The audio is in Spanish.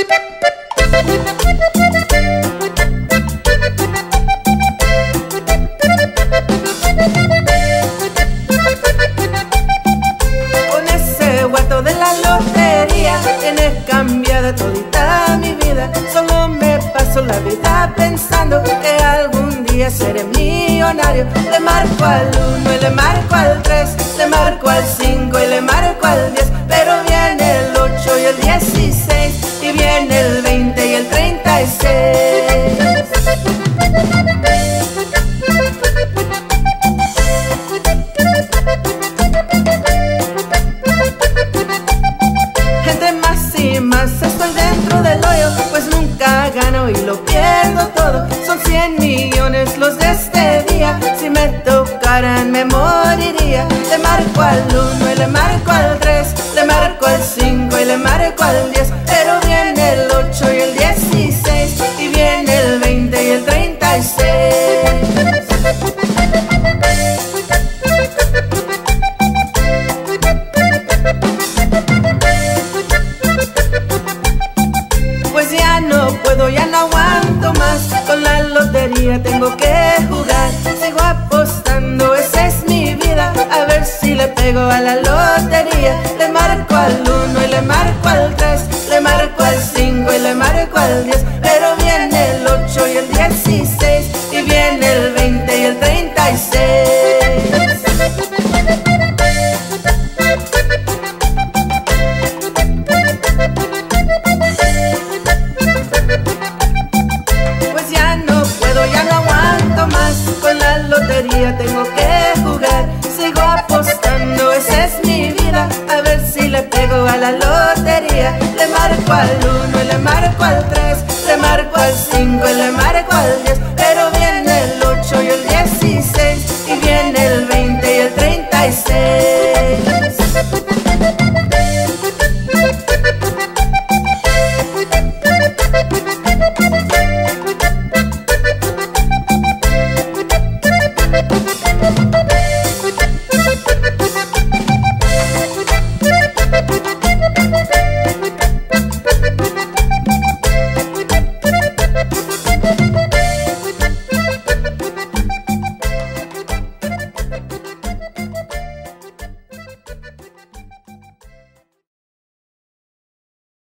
Con ese guato de la lotería tienes cambiada todita mi vida. Solo me paso la vida pensando que algún día seré millonario. Le marco al 1 y le marco al 3, le marco al 5 y le marco al 10, pero viene el 8 y el 16, y viene el 20 y el 36. Entre más y más estoy dentro del hoyo, pues nunca gano y lo pierdo todo. Son 100 millones los de este día, si me tocaran me moriría. Le marco al 1 y le marco al 3, le marco al 5 y le marco al 10, pero viene el 8 y el 16, y viene el 20 y el 36. Pues ya no puedo, ya no aguanto más, con la lotería tengo que jugar. Sigo apostando, esa es mi vida, a ver si le pego a la lotería. Le marco al 1 y le marco al 3, le marco al 5 y le marco al 10, pero viene el 8 y el 16, y viene el 20 y el 36. Pues ya no puedo, ya no aguanto más, con la lotería tengo que jugar. Sigo apostando, esa es mi vida, a ver si le pego a la lotería. Le marco al 1 y le marco al 3, le marco al 5 y le marco al 10,